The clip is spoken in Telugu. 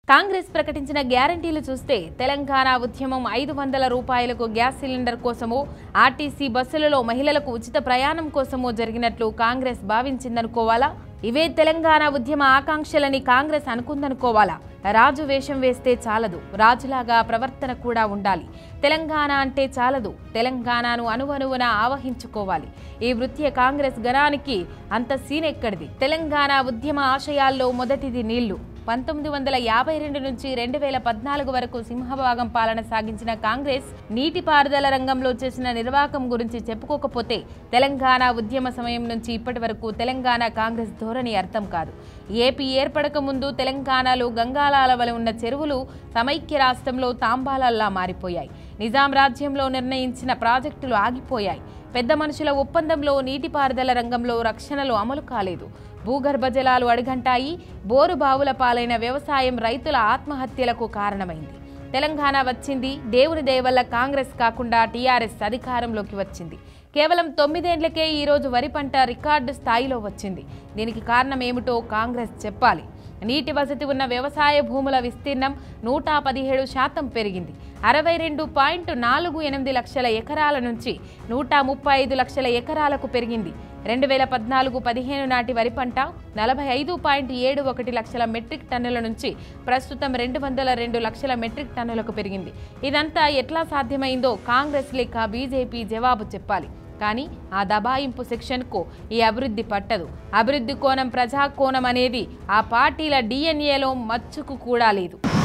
కాంగ్రెస్ ప్రకటించిన గ్యారంటీలు చూస్తే తెలంగాణ ఉద్యమం 500 రూపాయలకు గ్యాస్ సిలిండర్ కోసమో ఆర్టీసీ బస్సులలో మహిళలకు ఉచిత ప్రయాణం కోసమో జరిగినట్లు కాంగ్రెస్ భావించిందనుకోవాలా? ఇవే తెలంగాణ ఉద్యమ ఆకాంక్షలని కాంగ్రెస్ అనుకుందనుకోవాలా? రాజు వేషం వేస్తే చాలదు, రాజులాగా ప్రవర్తన కూడా ఉండాలి. తెలంగాణ అంటే చాలదు, తెలంగాణను అణువణువున ఆవహించుకోవాలి. ఈ వృత్య కాంగ్రెస్ గణానికి అంత సీన్ ఎక్కడిది? తెలంగాణ ఉద్యమ ఆశయాల్లో మొదటిది నీళ్లు. 1952 నుంచి 2014 వరకు సింహభాగం పాలన సాగించిన కాంగ్రెస్ నీటిపారుదల రంగంలో చేసిన నిర్వాకం గురించి చెప్పుకోకపోతే తెలంగాణ ఉద్యమ సమయం నుంచి ఇప్పటి వరకు తెలంగాణ కాంగ్రెస్ ధోరణి అర్థం కాదు. ఏపీ ఏర్పడక ముందు తెలంగాణలో గంగాలాల వలె ఉన్న చెరువులు సమైక్య రాష్ట్రంలో తాంబాలల్లా మారిపోయాయి. నిజాం రాజ్యంలో నిర్ణయించిన ప్రాజెక్టులు ఆగిపోయాయి. పెద్ద మనుషుల ఒప్పందంలో నీటిపారుదల రంగంలో రక్షణలు అమలు కాలేదు. భూగర్భ జలాలు అడుగంటాయి. బోరు బావుల పాలైన వ్యవసాయం రైతుల ఆత్మహత్యలకు కారణమైంది. తెలంగాణ వచ్చింది దేవుని దయ వల్ల. కాంగ్రెస్ కాకుండా టీఆర్ఎస్ అధికారంలోకి వచ్చింది. కేవలం 9 ఏళ్లకే ఈరోజు వరి పంట రికార్డు స్థాయిలో వచ్చింది. దీనికి కారణం ఏమిటో కాంగ్రెస్ చెప్పాలి. నీటి వసతి ఉన్న వ్యవసాయ భూముల విస్తీర్ణం 117% పెరిగింది. 62.48 లక్షల ఎకరాల నుంచి 135 లక్షల ఎకరాలకు పెరిగింది. 2014-15 నాటి వరి పంట 45.71 లక్షల మెట్రిక్ టన్నుల నుంచి ప్రస్తుతం 202 లక్షల మెట్రిక్ టన్నులకు పెరిగింది. ఇదంతా ఎట్లా సాధ్యమైందో కాంగ్రెస్ లేక బీజేపీ జవాబు చెప్పాలి. కానీ ఆ దబాయింపు సెక్షన్కు ఈ అభివృద్ధి పట్టదు. అభివృద్ధి కోణం, ప్రజా కోణం అనేది ఆ పార్టీల డిఎన్ఏలో మచ్చుకు కూడా లేదు.